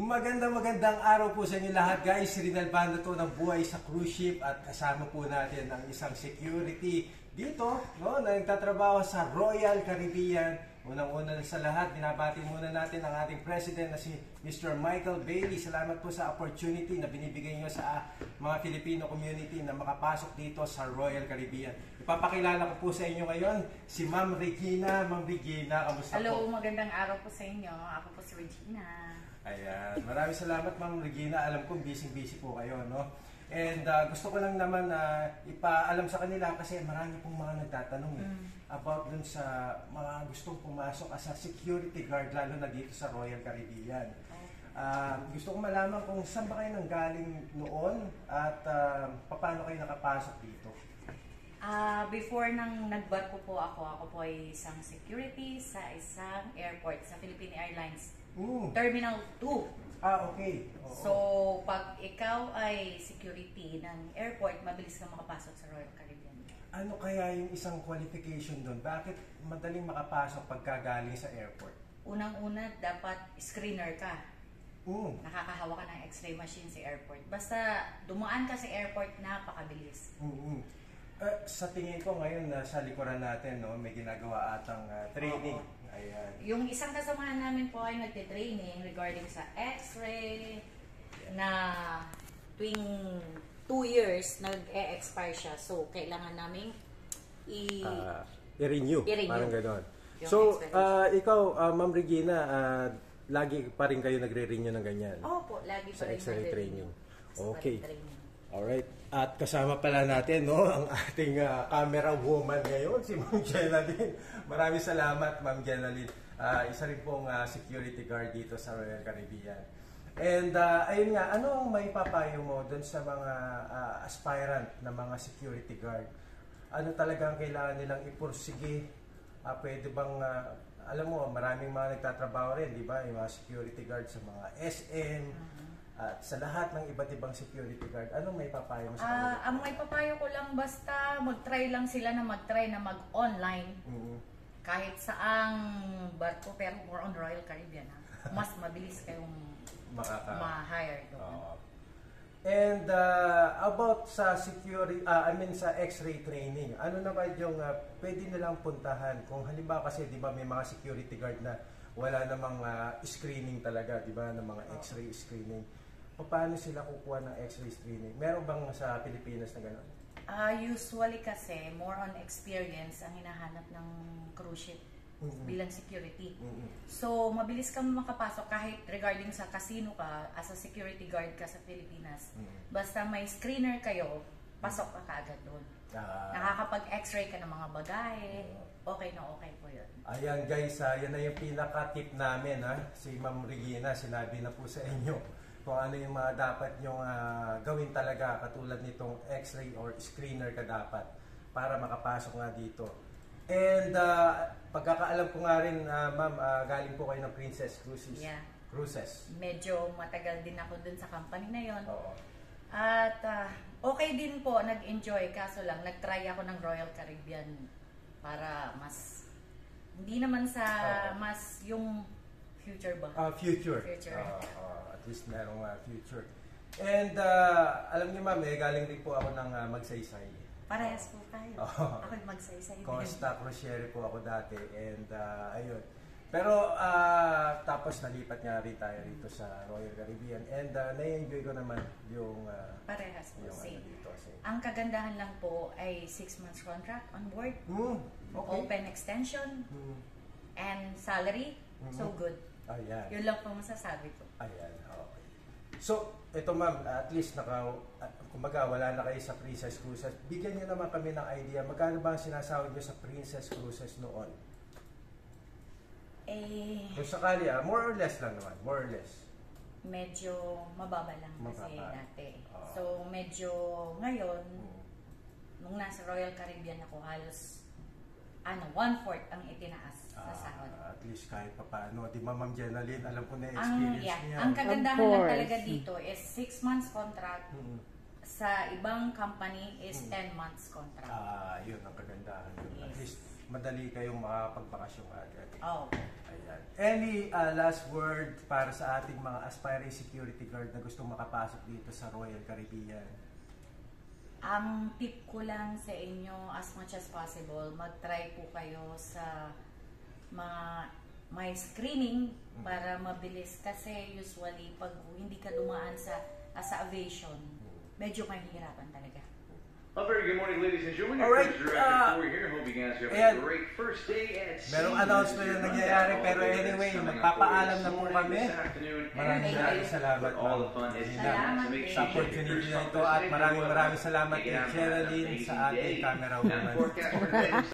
Magandang araw po sa inyo lahat, guys. Si Rinal Bando to ng Buhay sa Cruise Ship at kasama po natin ang isang security dito, no, na nagtatrabaho sa Royal Caribbean. Unang-una sa lahat, binabati muna natin ang ating president na si Mr. Michael Bailey. Salamat po sa opportunity na binibigay nyo sa mga Filipino community na makapasok dito sa Royal Caribbean. Ipapakilala ko po sa inyo ngayon si Ma'am Regina. Ma'am Regina, kamusta po? Hello, magandang araw po sa inyo. Ako po si Regina. Ayan, maraming salamat Ma'am Regina. Alam ko busy-busy po kayo, no? And gusto ko lang naman ipaalam sa kanila kasi marami pong mga nagtatanong about dun sa mga gustong pumasok as a security guard, lalo na dito sa Royal Caribbean. Gusto ko malaman kung saan ba kayo nanggaling noon at paano kayo nakapasok dito? Before nang nagbarko po ako po ay isang security sa isang airport sa Philippine Airlines Terminal 2. Okay. Oo. So, pag ikaw ay security ng airport, mabilis kang makapasok sa Royal Caribbean. Ano kaya yung isang qualification doon? Bakit madaling makapasok pagkagaling sa airport? Unang-una, dapat screener ka. Nakakahawa ka ng x-ray machine sa airport. Basta dumaan ka sa airport, napakabilis. Sa tingin ko ngayon sa likuran natin, no, may ginagawa atang training. Ayan. Yung isang kasamahan namin po ay nagte-training regarding sa x-ray na tuwing 2 years nag-e-expire siya. So, kailangan namin i-renew. Parang gano'n. So, ikaw, Ma'am Regina, lagi pa rin kayo nagre-renew ng ganyan? Opo, lagi pa rin sa x-ray training. Okay. Training. Alright. At kasama pala natin, no, ang ating camera woman ngayon, si Ma'am Jenaline. Maraming salamat, Ma'am Jenaline. Isa rin pong security guard dito sa Royal Caribbean. And ayun nga, ano ang may papayo mo dun sa mga aspirant na mga security guard? Ano talagang kailangan nilang ipursige? Pwede bang, alam mo, maraming mga nagtatrabaho rin, di ba? Yung mga security guard sa mga SM, at sa lahat ng iba't ibang security guard, ano may papayo mo sa kanila? Ang may papayo ko lang, basta mag-try lang sila na mag-online. Kahit saang barko, pero more on Royal Caribbean. Mas mabilis kayong ma-hire doon. And about sa security, sa x-ray training, ano naman yung pwede nilang puntahan? Kung halimbawa kasi, di ba, may mga security guard na wala namang screening talaga, di ba, ng mga x-ray screening. Paano sila kukuha ng x-ray screening? Meron bang sa Pilipinas na gano'n? Usually kasi, more on experience ang hinahanap ng cruise ship bilang security. So, mabilis kang makapasok kahit regarding sa casino ka, as a security guard ka sa Pilipinas. Basta may screener kayo, pasok ka kaagad doon. Nakakapag-x-ray ka ng mga bagay, okay na okay po yun. Ayan guys, yan na yung pinaka-tip namin. Si Ma'am Regina, sinabi na po sa inyo kung ano yung mga dapat nyong gawin talaga, katulad nitong x-ray or screener ka dapat para makapasok nga dito. And pagkakaalam ko nga rin, Ma'am, galing po kayo ng Princess Cruises. Yeah. Cruises. Medyo matagal din ako dun sa company na yon. Oo. At okay din po, nag-enjoy. Kaso lang, nag-try ako ng Royal Caribbean para mas, hindi naman sa mas yung future ba? Future. At least merong future. And alam niyo Ma'am, galing din po ako ng Magsaysay. Parehas po tayo. Ako'y Magsaysay. Costa Cruciere po ako dati. And ayun. Pero tapos nalipat nga rin tayo rito sa Royal Caribbean. And na-enjoy ko naman yung parehas po, yung same. Dito, same. Ang kagandahan lang po ay 6 months contract on board. Okay. Open extension. And salary. So good. Ayan. Yun lang po masasabi ko. Ayan, okay. So, ito Ma'am, at least kumbaga wala na kayo sa Princess Cruises. Bigyan niyo naman kami ng idea, magkano ba ang sinasahod niyo sa Princess Cruises noon? Kung sakali, more or less lang naman, more or less. Medyo mababa lang kasi dati. So, medyo ngayon, nung nasa Royal Caribbean ako, halos 1/4 ang itinaas sa sahod. At least kahit pa paano. Di ba Ma'am Jenaline, alam ko na experience niya. Ang kagandahan lang talaga dito is 6 months contract. Sa ibang company is 10 months contract. Yun ang kagandahan. Yes. At least madali kayong makapagbakasyon agad. Oh. Ayan. Any last word para sa ating mga aspiring security guard na gustong makapasok dito sa Royal Caribbean? Ang tip ko lang sa inyo, as much as possible, mag-try po kayo sa mga may screening para mabilis. Kasi usually, pag hindi ka dumaan sa aviation, medyo mahihirapan talaga. A very good morning, ladies and gentlemen. Alright, Cruise Director Corey here. Hope you guys have a great first day at sea. Merong announcement na nangyayari, pero anyway, magpapaalam na po kami. Maraming salamat sa opportunity na ito at maraming salamat kay Geraldine sa ating camera woman.